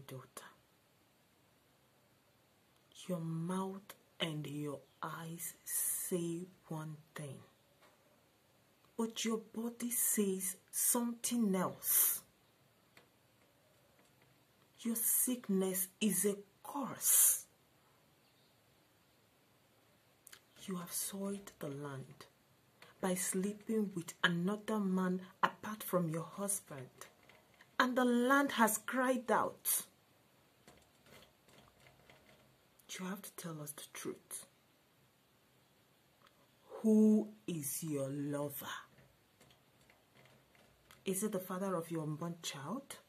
daughter. Your mouth and your eyes say one thing, but your body says something else. Your sickness is a curse. You have soiled the land by sleeping with another man apart from your husband, and the land has cried out. You have to tell us the truth. Who is your lover? Is it the father of your unborn child?